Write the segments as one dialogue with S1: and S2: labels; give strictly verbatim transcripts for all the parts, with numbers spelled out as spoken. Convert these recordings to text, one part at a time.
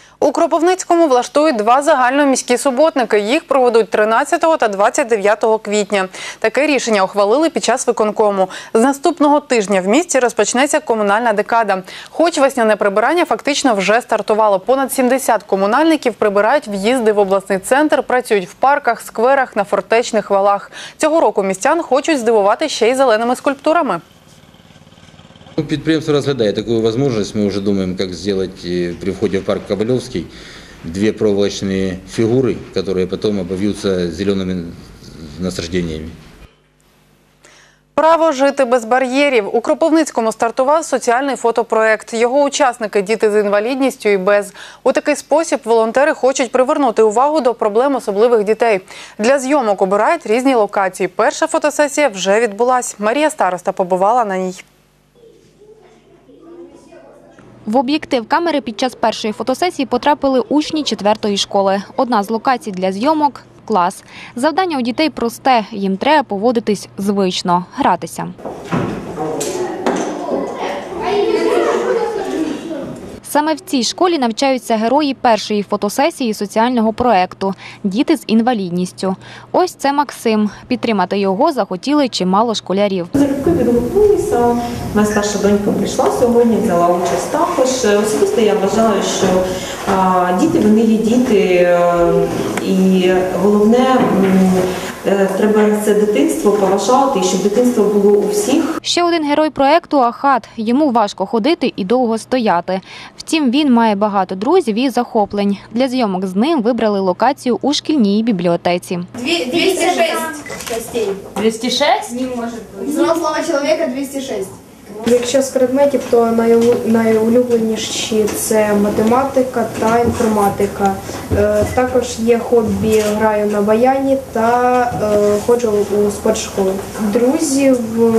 S1: У Кропивницькому влаштують два загальноміські суботники. Їх проведуть тринадцятого та двадцять дев'ятого квітня. Таке рішення ухвалили під час виконкому. З наступного тижня в місті розпочнеться комунальна декада. Хоч весняне прибирання фактично вже стартувало. Понад сімдесят комунальників прибирають в'їзди в обласний центр, працюють в парках, скверах, на фортечних валах. Цього року містян хочуть здивувати ще й зеленими скульптурами.
S2: Підприємство розглядає таку можливість. Ми вже думаємо, як зробити при вході в парк Кабальовський дві проволочні фігури, які потім обов'ються зеленими насадженнями.
S1: Право жити без бар'єрів. У Кропивницькому стартував соціальний фотопроект. Його учасники – діти з інвалідністю і без. У такий спосіб волонтери хочуть привернути увагу до проблем особливих дітей. Для зйомок обирають різні локації. Перша фотосесія вже відбулась. Марія Староста побувала на ній.
S3: В об'єктив камери під час першої фотосесії потрапили учні четвертої школи. Одна з локацій для зйомок – клас. Завдання у дітей просте – їм треба поводитись звично – гратися. Саме в цій школі навчаються герої першої фотосесії соціального проєкту – діти з інвалідністю. Ось це Максим. Підтримати його захотіли чимало школярів.
S4: Залюбки відгукнулися. Моя старша донька прийшла сьогодні, взяла участь також. Особисто я вважаю, що а, діти, вони є діти, а, і головне, треба це дитинство поважати, щоб дитинство було у всіх.
S3: Ще один герой проєкту – Ахат. Йому важко ходити і довго стояти. Втім, він має багато друзів і захоплень. Для зйомок з ним вибрали локацію у шкільній бібліотеці.
S5: двести шесть частей.
S6: двести шесть?
S5: Не может быть. Взрослого человека двести шесть.
S7: Якщо з предметів, то найулюбленіші – це математика та інформатика. Також є хобі, граю на баяні та ходжу у спортшколу. Друзів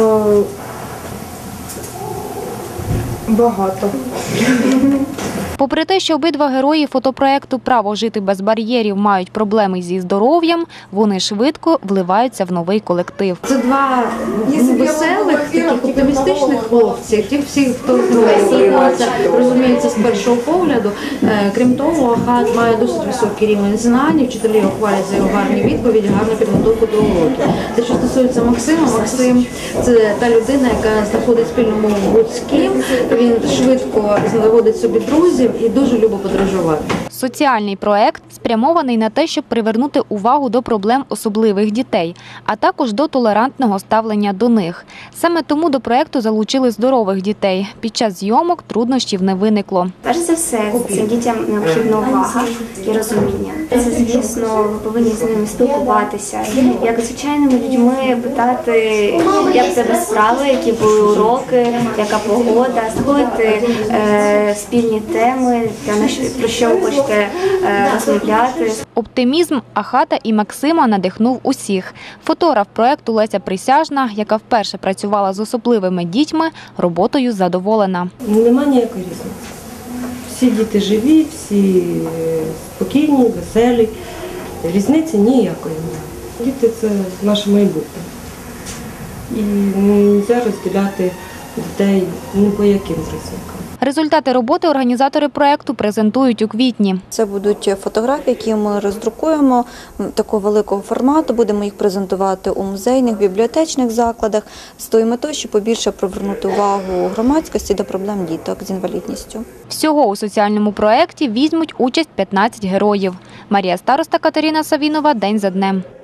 S7: багато.
S3: Попри те, що обидва герої фотопроєкту «Право жити без бар'єрів» мають проблеми зі здоров'ям, вони швидко вливаються в новий колектив.
S8: Це два веселих, таких оптимістичних хлопців, тих всіх, хто спілкується, розуміється з першого погляду. Крім того, Ахат має досить високий рівень знань, вчителі його хвалять за його гарні відповіді, гарну підготовку до уроків. Те, що стосується Максима, Максим – це та людина, яка знаходить спільну мову будь-з-ким, він швидко знаходить собі друзів і дуже любить подорожувати.
S3: Соціальний проєкт спрямований на те, щоб привернути увагу до проблем особливих дітей, а також до толерантного ставлення до них. Саме тому до проєкту залучили здорових дітей. Під час зйомок труднощів не виникло.
S9: Перш за все, цим дітям необхідна увага і розуміння. Це, звісно, ви повинні з ними спілкуватися, як з звичайними людьми, питати, як в тебе справи, які були уроки, яка погода, знаходити е, спільні теми, про що ви хочете розмовляти.
S3: Оптимізм Ахата і Максима надихнув усіх. Фотограф проєкту Леся Присяжна, яка вперше працювала з особливими дітьми, роботою задоволена.
S4: Немає ніякої різниці. Всі діти живі, всі спокійні, веселі. Різниці ніякої немає. Діти – це наше майбутнє. І не можна розділяти дітей ні по яким признакам.
S3: Результати роботи організатори проєкту презентують у квітні.
S10: Це будуть фотографії, які ми роздрукуємо такого великого формату, будемо їх презентувати у музейних, бібліотечних закладах з тою метою, щоб побільше привернути увагу громадськості до проблем діток з інвалідністю.
S3: Всього у соціальному проєкті візьмуть участь п'ятнадцять героїв. Марія Староста, Катерина Савінова. День за днем.